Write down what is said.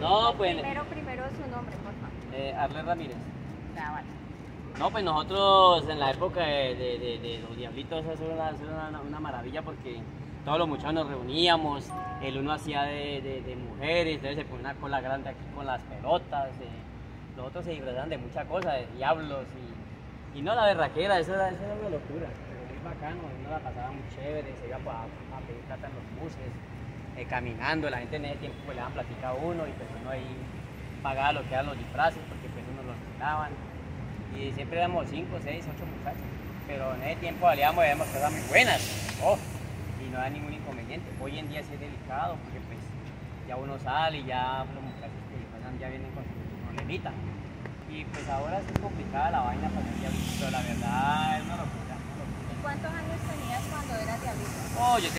No, pues... Primero su nombre, por favor. Arles Ramírez. Ya, vale. No, pues nosotros en la época de los Diablitos eso era una maravilla porque todos los muchachos nos reuníamos, el uno hacía de mujeres, entonces se ponía una cola grande aquí con las pelotas, los otros se disfrazaban de muchas cosas, de diablos y no, la berraquera, eso era una locura, pero muy bacano, uno la pasaba muy chévere, se iba a pedir plata en los buses, caminando, la gente en ese tiempo pues, le daban platica a uno y pues uno ahí pagaba lo que eran los disfraces porque pues uno los daban. Y siempre éramos 5, 6, 8 muchachos, pero en ese tiempo salíamos y veíamos cosas muy buenas, y no había ningún inconveniente. Hoy en día sí es delicado porque pues ya uno sale y ya los muchachos que pasan ya vienen con su problemita. Y pues ahora sí es complicada la vaina para el diablito, pero la verdad es una locura, una locura. ¿Y cuántos años tenías cuando eras diablito? Oh, yo